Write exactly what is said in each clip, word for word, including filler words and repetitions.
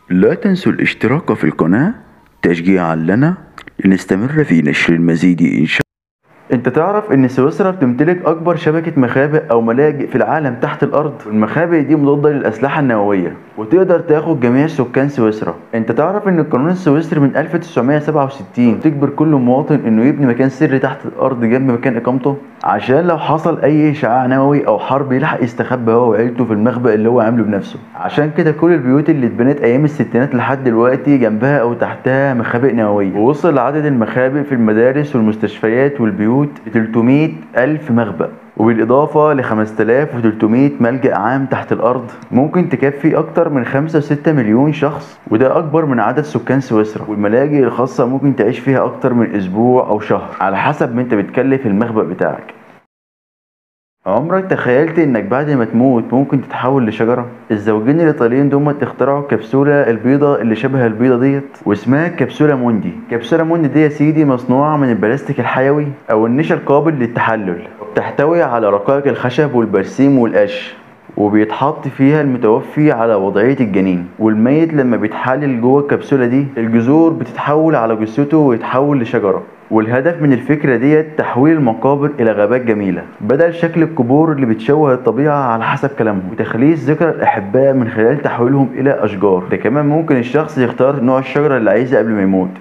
لا تنسوا الاشتراك في القناة تشجيعا لنا لنستمر في نشر المزيد إن شاء الله. انت تعرف ان سويسرا بتمتلك اكبر شبكة مخابئ او ملاجئ في العالم تحت الارض، والمخابئ دي مضادة للاسلحة النووية وتقدر تاخد جميع سكان سويسرا. انت تعرف ان القانون السويسري من ألف وتسعمائة وسبعة وستين تجبر كل مواطن انه يبني مكان سري تحت الارض جنب مكان اقامته، عشان لو حصل اي اشعاع نووي او حرب يلحق يستخبى هو وعيلته في المخبأ اللي هو عامله بنفسه. عشان كده كل البيوت اللي اتبنت ايام الستينات لحد دلوقتي جنبها او تحتها مخابئ نووية، ووصل عدد المخابئ في المدارس والمستشفيات والبيوت ب ثلاثمائة ألف مخبأ، وبالإضافة ل خمسة آلاف وثلاثمائة ملجأ عام تحت الأرض ممكن تكفي أكتر من خمسة وستة مليون شخص، وده أكبر من عدد سكان سويسرا. والملاجئ الخاصة ممكن تعيش فيها أكتر من أسبوع أو شهر على حسب ما أنت بتكلف المخبأ بتاعك. عمرك تخيلت انك بعد ما تموت ممكن تتحول لشجرة؟ الزوجين الايطاليين دول اخترعوا الكبسولة البيضة اللي شبه البيضة ديت واسمها كبسولة موندي. كبسولة موندي دي يا سيدي مصنوعة من البلاستيك الحيوي او النشا القابل للتحلل، وبتحتوي على رقائق الخشب والبرسيم والقش، وبيتحط فيها المتوفي على وضعية الجنين، والميت لما بيتحلل جوه الكبسولة دي الجذور بتتحول على جثته ويتحول لشجرة. والهدف من الفكرة ديت تحويل المقابر إلى غابات جميلة بدل شكل القبور اللي بتشوه الطبيعة على حسب كلامهم، وتخليص ذكرى الأحباء من خلال تحويلهم إلى أشجار. ده كمان ممكن الشخص يختار نوع الشجرة اللي عايزها قبل ما يموت.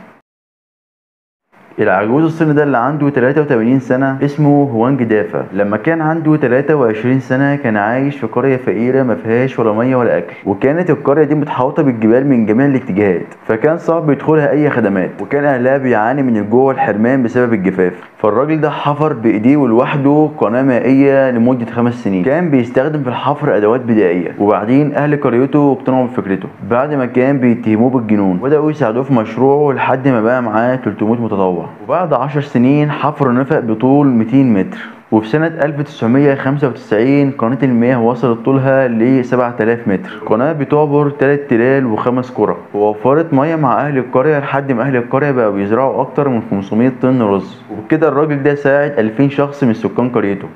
العجوز الصيني ده اللي عنده ثلاثة وثمانين سنة اسمه هوانج دافا، لما كان عنده ثلاثة وعشرين سنة كان عايش في قرية فقيرة ما فيهاش ولا مية ولا أكل، وكانت القرية دي متحوطة بالجبال من جميع الاتجاهات، فكان صعب يدخلها أي خدمات، وكان أهلها بيعاني من الجوع والحرمان بسبب الجفاف. فالراجل ده حفر بإيديه ولوحده قناة مائية لمدة خمس سنين، كان بيستخدم في الحفر أدوات بدائية، وبعدين أهل قريته اقتنعوا بفكرته بعد ما كان بيتهموه بالجنون، وبدأوا يساعدوه في مشروعه لحد ما بقى معاه ثلاثمائة متطوع. وبعد عشر سنين حفر نفق بطول مئتين متر، وفي سنة ألف وتسعمائة وخمسة وتسعين قناة المياه وصلت طولها ل سبعة آلاف متر. قناة بتعبر ثلاث تلال وخمس قرى، ووفرت مياه مع أهل القرية لحد ما أهل القرية بقوا بيزرعوا أكتر من خمسمائة طن رز، وبكده الراجل ده ساعد ألفين شخص من سكان قريته.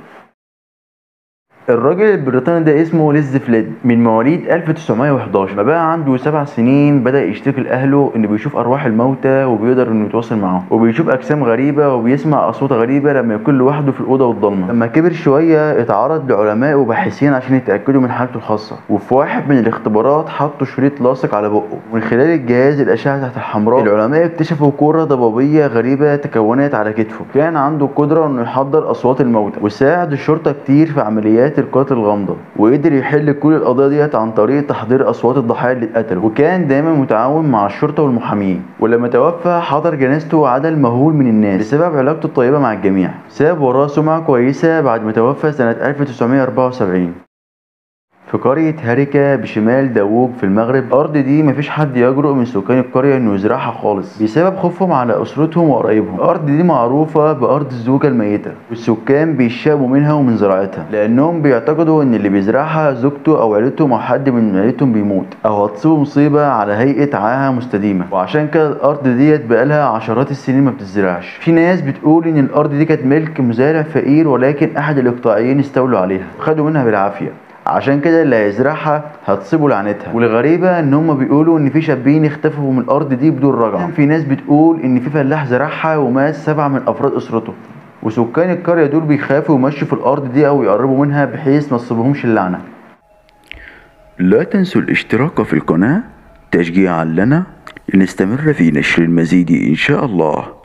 الراجل البريطاني ده اسمه ليز فليد من مواليد ألف وتسعمائة وأحد عشر. ما بقى عنده سبع سنين بدأ يشتكي لأهله إنه بيشوف أرواح الموتى وبيقدر إنه يتواصل معاهم، وبيشوف أجسام غريبة وبيسمع أصوات غريبة لما يكون لوحده في الأوضة والضلمة. لما كبر شوية اتعرض لعلماء وباحثين عشان يتأكدوا من حالته الخاصة، وفي واحد من الاختبارات حطوا شريط لاصق على بقه، ومن خلال الجهاز الأشعة تحت الحمراء العلماء اكتشفوا كرة ضبابية غريبة تكونت على كتفه. كان عنده قدرة إنه يحضر أصوات الموتى، وساعد الشرطة كتير في عمليات القتل الغامضة، وقدر يحل كل القضايا ديت عن طريق تحضير اصوات الضحايا اللي اتقتلوا، وكان دايما متعاون مع الشرطه والمحامين. ولما توفى حضر جنازته عدد مهول من الناس بسبب علاقته الطيبه مع الجميع. ساب وراه سمعه كويسه بعد ما توفى سنه ألف وتسعمائة وأربعة وسبعين في قرية هاريكا بشمال داووب في المغرب. الأرض دي مفيش حد يجرؤ من سكان القرية إنه يزرعها خالص بسبب خوفهم على أسرتهم وقرايبهم. الأرض دي معروفة بأرض الزوجة الميتة، والسكان بيشابوا منها ومن زراعتها، لأنهم بيعتقدوا إن اللي بيزرعها زوجته أو عيلتهم أو حد من عيلتهم بيموت أو هتصيبه مصيبة على هيئة عاهة مستديمة، وعشان كده الأرض ديت بقالها عشرات السنين ما بتزرعش. في ناس بتقول إن الأرض دي كانت ملك مزارع فقير، ولكن أحد الإقطاعيين استولوا عليها وخدوا منها بالعافية، عشان كده اللي هيزرعها هتصيبه لعنتها. والغريبه ان هم بيقولوا ان في شابين اختفوا من الارض دي بدون رجعه. في ناس بتقول ان في فلاح زرعها ومات سبعه من افراد اسرته، وسكان القريه دول بيخافوا يمشوا في الارض دي او يقربوا منها بحيث ما تصيبهمش اللعنه. لا تنسوا الاشتراك في القناه تشجيعا لنا لنستمر في نشر المزيد ان شاء الله.